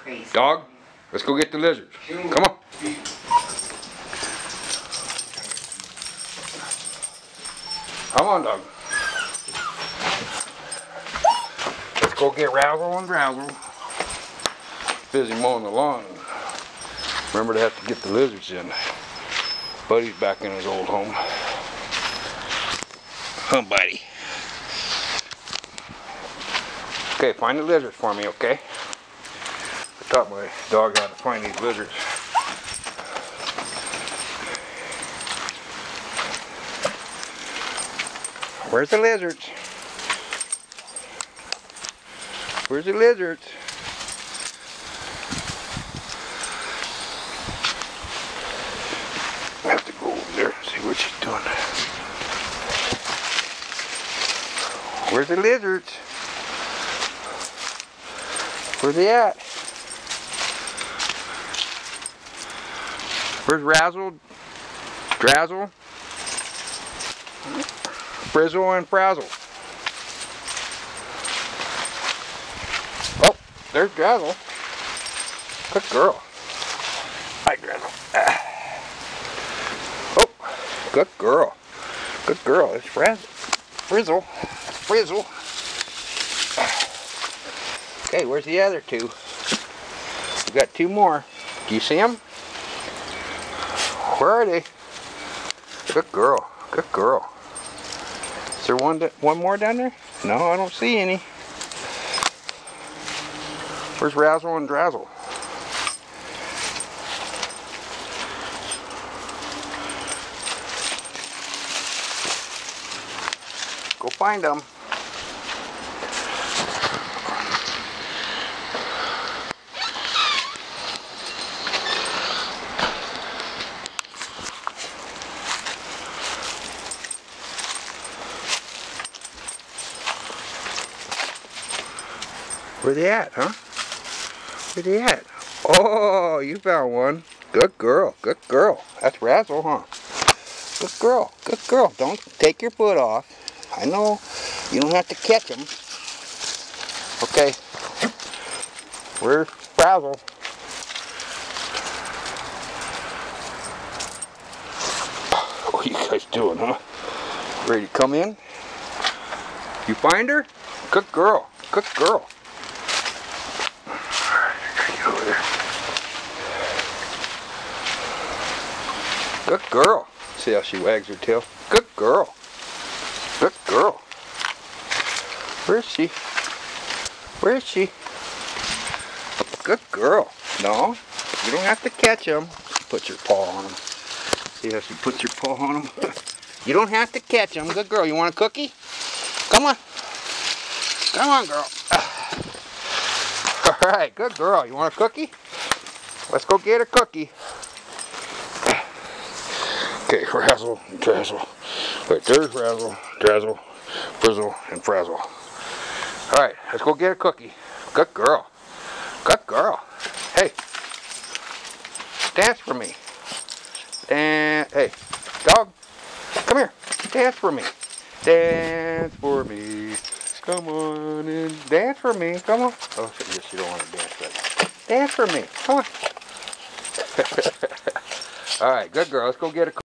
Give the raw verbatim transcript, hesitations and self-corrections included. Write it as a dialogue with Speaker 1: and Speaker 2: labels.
Speaker 1: Dog, let's go get the lizards. Come on. Come on, dog. Let's go get Razzle and Drazil. Busy mowing the lawn. Remember to have to get the lizards in. Buddy's back in his old home. Huh, buddy. Okay, find the lizards for me, okay? I taught my dog how to find these lizards. Where's the lizards? Where's the lizards? I have to go over there and see what she's doing. Where's the lizards? Where's they at? Where's Razzle, Drazil, Frizzle, and Frazzle? Oh, there's Drazil. Good girl. Hi, Drazil. Ah. Oh, good girl. Good girl. It's Frazzle. Frizzle. Frizzle. Okay, where's the other two? We got two more. Do you see them? Where are they? Good girl. Good girl. Is there one one more down there? No, I don't see any. Where's Razzle and Drazil? Go find them. Where they at, huh? Where they at? Oh, you found one. Good girl. Good girl. That's Razzle, huh? Good girl. Good girl. Don't take your foot off. I know you don't have to catch them. Okay. Where's Razzle? What are you guys doing, huh? Ready to come in? You find her? Good girl. Good girl. Over there. Good girl. See how she wags her tail? Good girl. Good girl. Where is she? Where is she? Good girl. No, you don't have to catch them. Put your paw on them. See how she puts your paw on them? You don't have to catch them. Good girl. You want a cookie? Come on. Come on, girl. Alright, good girl. You want a cookie? Let's go get a cookie. Okay, Razzle and Drazil. Wait, there's Razzle, Drazil, Frizzle, and Frazzle. Alright, let's go get a cookie. Good girl. Good girl. Hey. Dance for me. Dance. Hey, dog. Come here. Dance for me. Dance for me. Come on and dance for me. Come on. Oh, I guess you don't want to dance, but dance for me. Come on. All right, good girl. Let's go get a